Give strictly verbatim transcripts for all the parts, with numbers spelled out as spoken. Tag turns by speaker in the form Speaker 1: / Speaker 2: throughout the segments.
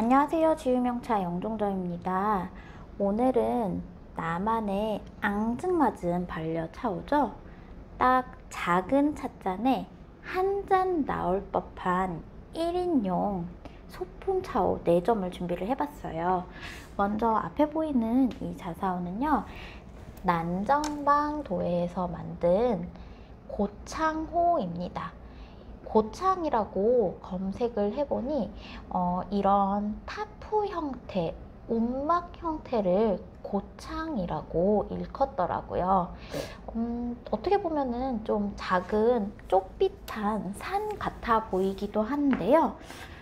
Speaker 1: 안녕하세요. 지유명차 영종저입니다. 오늘은 나만의 앙증맞은 반려 차오죠. 딱 작은 찻잔에 한 잔 나올 법한 일 인용 소품 차오 네 점을 준비를 해봤어요. 먼저 앞에 보이는 이 자사오는요, 난정방 도에서 만든 고창호입니다. 고창이라고 검색을 해보니 어, 이런 타프 형태, 움막 형태를 고창이라고 일컫더라고요. 음, 어떻게 보면은 좀 작은 쪽빛한 산 같아 보이기도 한데요.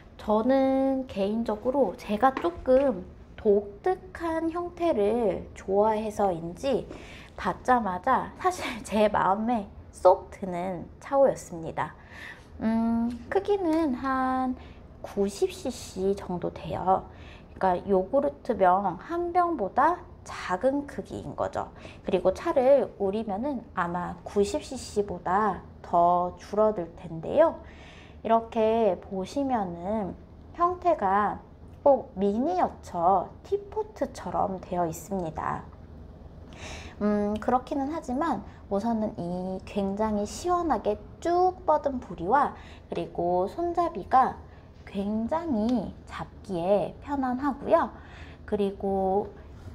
Speaker 1: 저는 개인적으로 제가 조금 독특한 형태를 좋아해서인지 받자마자 사실 제 마음에 쏙 드는 차오였습니다. 음, 크기는 한 구십 씨씨 정도 돼요. 그러니까 요구르트병 한 병보다 작은 크기인 거죠. 그리고 차를 우리면은 아마 구십 씨씨보다 더 줄어들 텐데요. 이렇게 보시면은 형태가 꼭 미니어처 티포트처럼 되어 있습니다. 음, 그렇기는 하지만 우선은 이 굉장히 시원하게 쭉 뻗은 부리와 그리고 손잡이가 굉장히 잡기에 편안하고요. 그리고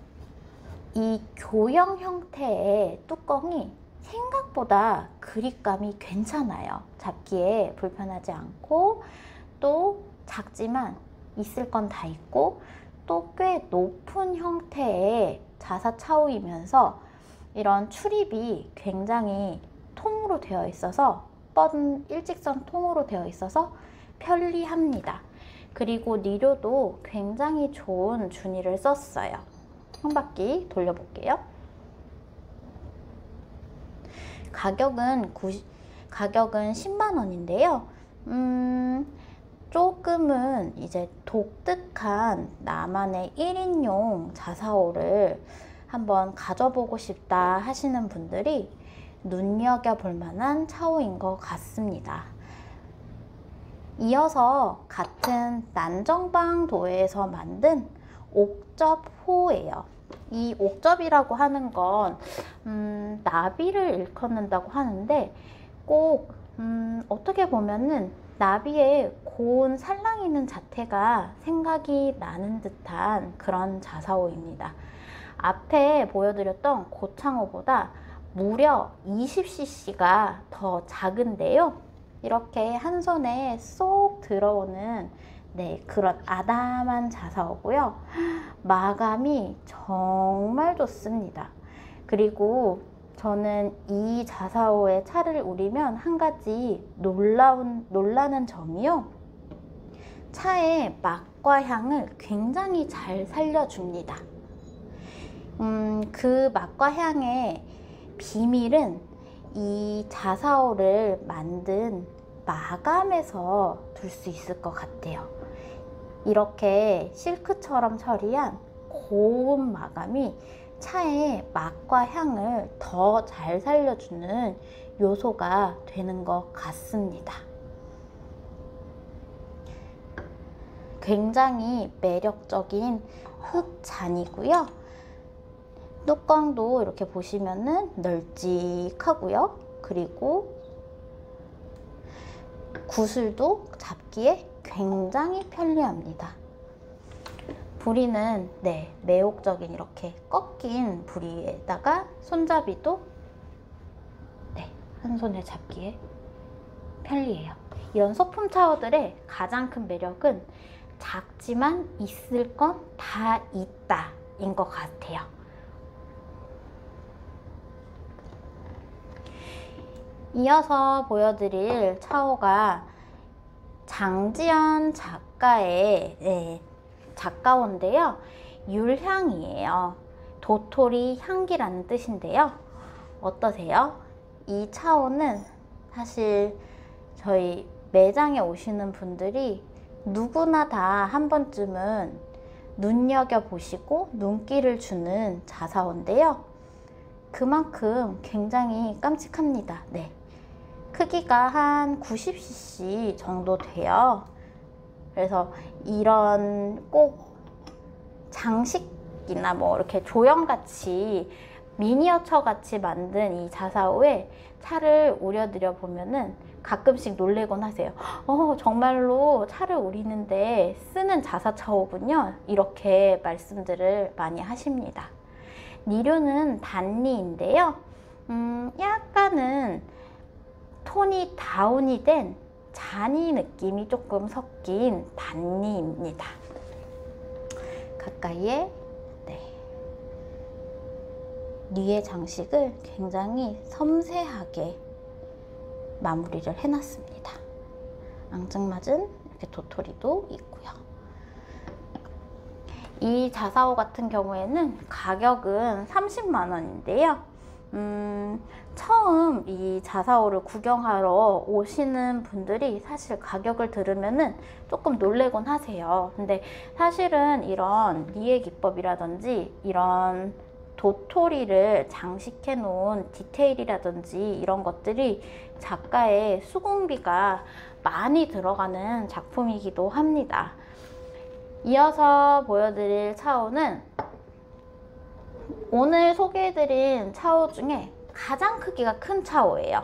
Speaker 1: 이 교형 형태의 뚜껑이 생각보다 그립감이 괜찮아요. 잡기에 불편하지 않고, 또 작지만 있을 건 다 있고, 또 꽤 높은 형태의 자사차오이면서 이런 출입이 굉장히 통으로 되어 있어서, 뻗은 일직선 통으로 되어 있어서 편리합니다. 그리고 니료도 굉장히 좋은 주니를 썼어요. 한 바퀴 돌려볼게요. 가격은 구십, 가격은 십만 원인데요. 음, 조금은 이제 독특한 나만의 일 인용 자사오를 한번 가져보고 싶다 하시는 분들이 눈여겨볼 만한 차오인 것 같습니다. 이어서 같은 난정방 도에서 만든 옥접호예요. 이 옥접이라고 하는 건 음, 나비를 일컫는다고 하는데, 꼭 음, 어떻게 보면은 나비의 고운 살랑이는 자태가 생각이 나는 듯한 그런 자사오입니다. 앞에 보여드렸던 고창호보다 무려 이십 씨씨가 더 작은데요. 이렇게 한 손에 쏙 들어오는 네, 그런 아담한 자사오고요. 마감이 정말 좋습니다. 그리고 저는 이 자사오의 차를 우리면 한 가지 놀라운, 놀라는 점이요, 차의 맛과 향을 굉장히 잘 살려줍니다. 음, 그 맛과 향의 비밀은 이 자사오를 만든 마감에서 둘 수 있을 것 같아요. 이렇게 실크처럼 처리한 고운 마감이 차의 맛과 향을 더 잘 살려주는 요소가 되는 것 같습니다. 굉장히 매력적인 흑잔이고요. 뚜껑도 이렇게 보시면은 널찍하고요. 그리고 구슬도 잡기에 굉장히 편리합니다. 부리는 네, 매혹적인 이렇게 꺾인 부리에다가 손잡이도 네, 한 손에 잡기에 편리해요. 이런 소품 차오들의 가장 큰 매력은 작지만 있을 건 다 있다 인 것 같아요. 이어서 보여드릴 차오가 장지연 작가의 네, 작가원인데요. 율향이에요. 도토리 향기라는 뜻인데요. 어떠세요? 이 차오는 사실 저희 매장에 오시는 분들이 누구나 다 한 번쯤은 눈여겨보시고 눈길을 주는 자사오인데요. 그만큼 굉장히 깜찍합니다. 네. 크기가 한 구십 씨씨 정도 돼요. 그래서 이런 꼭 장식이나 뭐 이렇게 조형같이 미니어처 같이 만든 이 자사오에 차를 우려드려 보면은 가끔씩 놀래곤 하세요. 어, 정말로 차를 우리는데 쓰는 자사차오군요. 이렇게 말씀들을 많이 하십니다. 니류는 단리인데요. 음, 약간은 톤이 다운이 된 잔이 느낌이 조금 섞인 단리입니다. 가까이에 네. 리의 장식을 굉장히 섬세하게 마무리를 해놨습니다. 앙증맞은 이렇게 도토리도 있고요. 이 자사오 같은 경우에는 가격은 삼십만 원인데요. 음, 처음 이 자사오를 구경하러 오시는 분들이 사실 가격을 들으면은 조금 놀래곤 하세요. 근데 사실은 이런 리의 기법이라든지 이런 도토리를 장식해 놓은 디테일이라든지 이런 것들이 작가의 수공비가 많이 들어가는 작품이기도 합니다. 이어서 보여드릴 차오는 오늘 소개해드린 차오 중에 가장 크기가 큰 차오예요.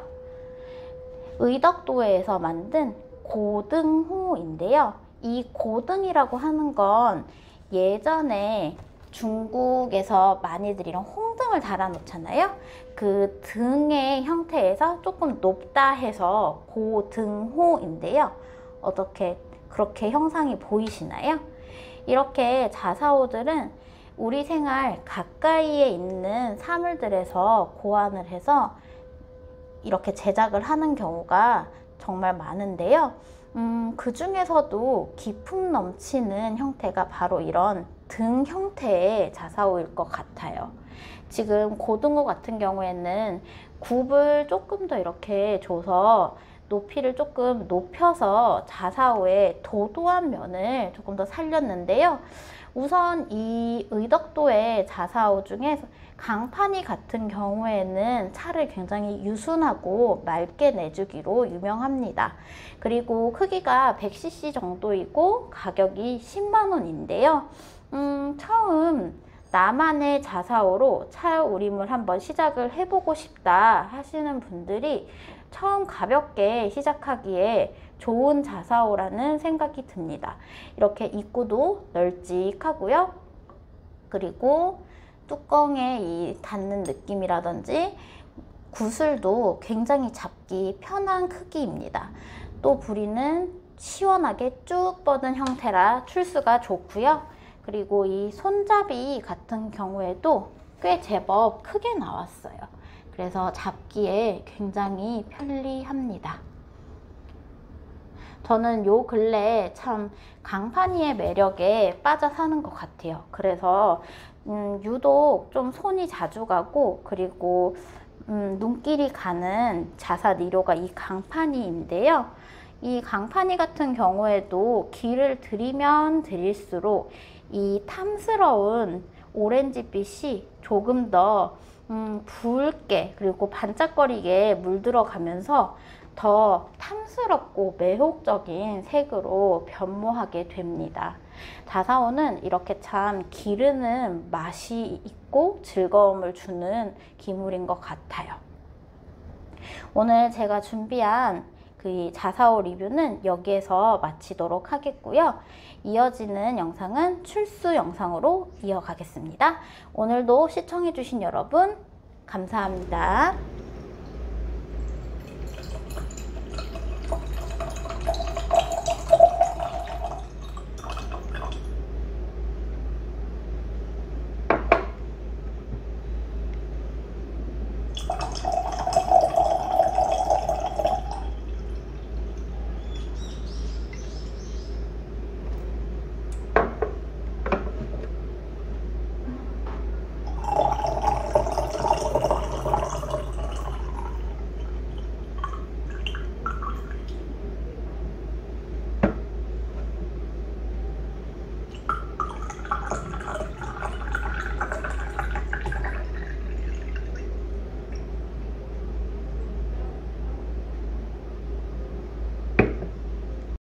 Speaker 1: 의덕도에서 만든 고등호인데요. 이 고등이라고 하는 건 예전에 중국에서 많이들 이런 홍등을 달아 놓잖아요. 그 등의 형태에서 조금 높다 해서 고등호인데요. 어떻게 그렇게 형상이 보이시나요? 이렇게 자사오들은 우리 생활 가까이에 있는 사물들에서 고안을 해서 이렇게 제작을 하는 경우가 정말 많은데요. 음, 그 중에서도 기품 넘치는 형태가 바로 이런 등 형태의 자사오일 것 같아요. 지금 고등어 같은 경우에는 굽을 조금 더 이렇게 줘서 높이를 조금 높여서 자사오의 도도한 면을 조금 더 살렸는데요. 우선 이 의덕도의 자사오 중에 강판이 같은 경우에는 차를 굉장히 유순하고 맑게 내주기로 유명합니다. 그리고 크기가 백 씨씨 정도이고 가격이 십만 원인데요. 음, 처음 나만의 자사오로 차 우림을 한번 시작을 해보고 싶다 하시는 분들이 처음 가볍게 시작하기에 좋은 자사오라는 생각이 듭니다. 이렇게 입구도 널찍하고요. 그리고 뚜껑에 이 닿는 느낌이라든지 구슬도 굉장히 잡기 편한 크기입니다. 또 부리는 시원하게 쭉 뻗은 형태라 출수가 좋고요. 그리고 이 손잡이 같은 경우에도 꽤 제법 크게 나왔어요. 그래서 잡기에 굉장히 편리합니다. 저는 요 근래에 참 강판이의 매력에 빠져 사는 것 같아요. 그래서 음, 유독 좀 손이 자주 가고 그리고 음, 눈길이 가는 자사 니료가 이 강판이인데요. 이 강판이 같은 경우에도 길을 들이면 들일수록 이 탐스러운 오렌지빛이 조금 더 음, 붉게 그리고 반짝거리게 물들어가면서 더 탐스럽고 매혹적인 색으로 변모하게 됩니다. 자사오는 이렇게 참 기르는 맛이 있고 즐거움을 주는 기물인 것 같아요. 오늘 제가 준비한 그 자사오 리뷰는 여기에서 마치도록 하겠고요. 이어지는 영상은 출수 영상으로 이어가겠습니다. 오늘도 시청해주신 여러분 감사합니다.